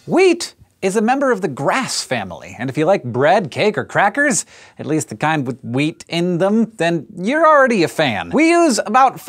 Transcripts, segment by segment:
Wheat is a member of the grass family, and if you like bread, cake, or crackers, at least the kind with wheat in them, then you're already a fan. We use about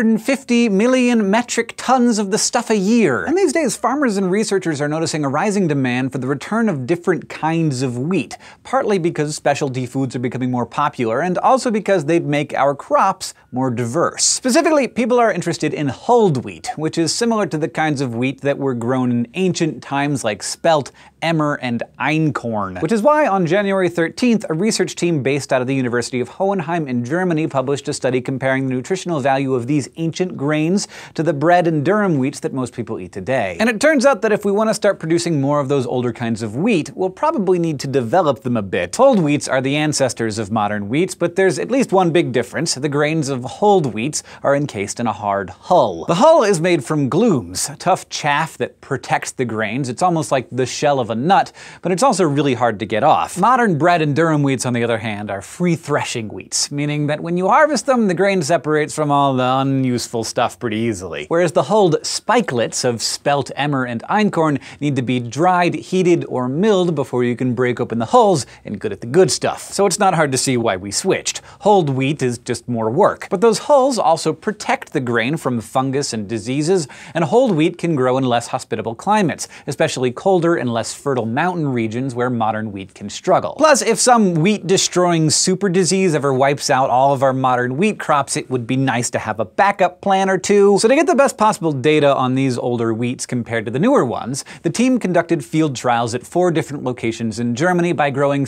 550 million metric tons of the stuff a year. And these days, farmers and researchers are noticing a rising demand for the return of different kinds of wheat, partly because specialty foods are becoming more popular, and also because they'd make our crops more diverse. Specifically, people are interested in hulled wheat, which is similar to the kinds of wheat that were grown in ancient times like Spelt, Emmer, and Einkorn. Which is why on January 13th, a research team based out of the University of Hohenheim in Germany published a study comparing the nutritional value of these ancient grains to the bread and durum wheats that most people eat today. And it turns out that if we want to start producing more of those older kinds of wheat, we'll probably need to develop them a bit. Hulled wheats are the ancestors of modern wheats, but there's at least one big difference. The grains of hulled wheats are encased in a hard hull. The hull is made from glooms, tough chaff that protects the grains. It's almost like the shell of a nut, but it's also really hard to get off. Modern bread and durum wheats, on the other hand, are free-threshing wheats, meaning that when you harvest them, the grain separates from all the unuseful stuff pretty easily. Whereas the hulled spikelets of Spelt, Emmer, and Einkorn need to be dried, heated, or milled before you can break open the hulls and get at the good stuff. So it's not hard to see why we switched. Hulled wheat is just more work. But those hulls also protect the grain from fungus and diseases, and hulled wheat can grow in less hospitable climates, especially colder and less fertile mountain regions where modern wheat can struggle. Plus, if some wheat-destroying super disease ever wipes out all of our modern wheat crops, it would be nice to have a backup plan or two. So to get the best possible data on these older wheats compared to the newer ones, the team conducted field trials at 4 different locations in Germany by growing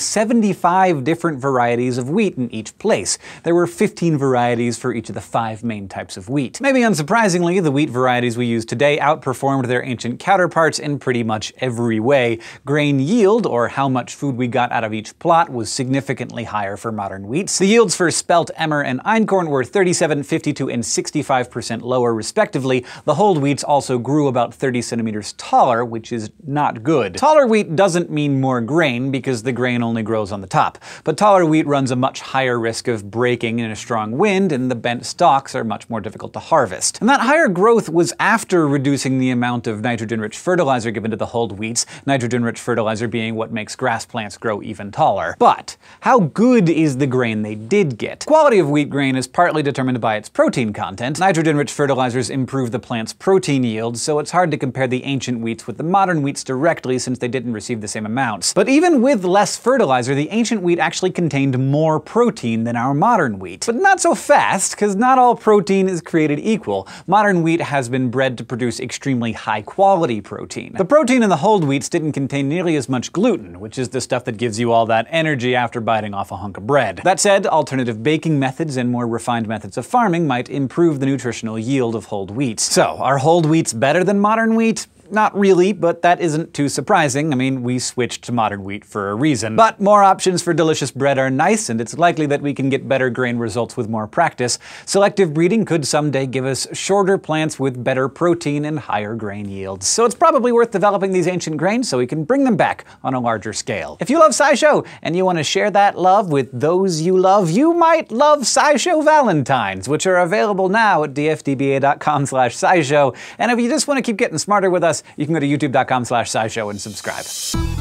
75 different varieties of wheat in each place. There were 15 varieties for each of the 5 main types of wheat. Maybe unsurprisingly, the wheat varieties we use today outperformed their ancient counterparts in pretty much every way. Grain yield, or how much food we got out of each plot, was significantly higher for modern wheats. The yields for Spelt, Emmer, and Einkorn were 37%, 52%, and 65% lower respectively. The hulled wheats also grew about 30 centimeters taller, which is not good. Taller wheat doesn't mean more grain, because the grain only grows on the top. But taller wheat runs a much higher risk of breaking in a strong wind, and the bent stalks are much more difficult to harvest. And that higher growth was after reducing the amount of nitrogen-rich fertilizer given to the hulled wheats, nitrogen-rich fertilizer being what makes grass plants grow even taller. But how good is the grain they did get? Quality of wheat grain is partly determined by its protein content. Nitrogen-rich fertilizers improve the plant's protein yield, so it's hard to compare the ancient wheats with the modern wheats directly since they didn't receive the same amounts. But even with less fertilizer, the ancient wheat actually contained more protein than our modern wheat. But not so fast, because not all protein is created equal. Modern wheat has been bred to produce extremely high-quality protein. The protein in the hulled wheats didn't contain nearly as much gluten, which is the stuff that gives you all that energy after biting off a hunk of bread. That said, alternative baking methods and more refined methods of farming might improve the nutritional yield of hulled wheats. So, are hulled wheats better than modern wheat? Not really, but that isn't too surprising. I mean, we switched to modern wheat for a reason. But more options for delicious bread are nice, and it's likely that we can get better grain results with more practice. Selective breeding could someday give us shorter plants with better protein and higher grain yields. So it's probably worth developing these ancient grains so we can bring them back on a larger scale. If you love SciShow and you want to share that love with those you love, you might love SciShow Valentines, which are available now at dfdba.com/scishow. And if you just want to keep getting smarter with us, you can go to youtube.com/scishow and subscribe.